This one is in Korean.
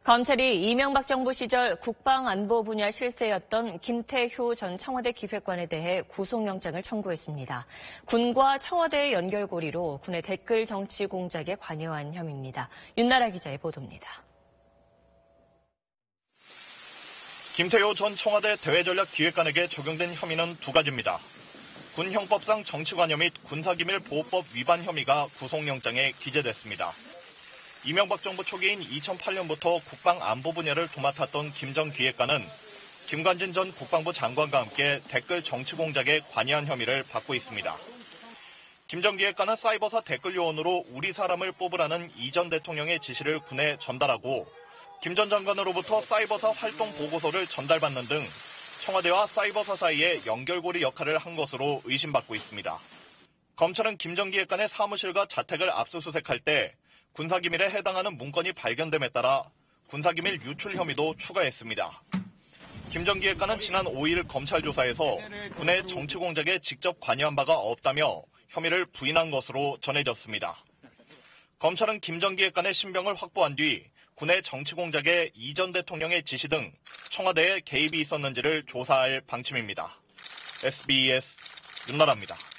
검찰이 이명박 정부 시절 국방안보 분야 실세였던 김태효 전 청와대 기획관에 대해 구속영장을 청구했습니다. 군과 청와대의 연결고리로 군의 댓글 정치 공작에 관여한 혐의입니다. 윤나라 기자의 보도입니다. 김태효 전 청와대 대외전략기획관에게 적용된 혐의는 두 가지입니다. 군형법상 정치관여 및 군사기밀보호법 위반 혐의가 구속영장에 기재됐습니다. 이명박 정부 초기인 2008년부터 국방안보 분야를 도맡았던 김 전 기획관은 김관진 전 국방부 장관과 함께 댓글 정치 공작에 관여한 혐의를 받고 있습니다. 김 전 기획관은 사이버사 댓글 요원으로 우리 사람을 뽑으라는 이 전 대통령의 지시를 군에 전달하고 김 전 장관으로부터 사이버사 활동 보고서를 전달받는 등 청와대와 사이버사 사이에 연결고리 역할을 한 것으로 의심받고 있습니다. 검찰은 김 전 기획관의 사무실과 자택을 압수수색할 때 군사기밀에 해당하는 문건이 발견됨에 따라 군사기밀 유출 혐의도 추가했습니다. 김 전 기획관은 지난 5일 검찰 조사에서 군의 정치 공작에 직접 관여한 바가 없다며 혐의를 부인한 것으로 전해졌습니다. 검찰은 김 전 기획관의 신병을 확보한 뒤 군의 정치 공작에 이 전 대통령의 지시 등 청와대에 개입이 있었는지를 조사할 방침입니다. SBS 윤나라입니다.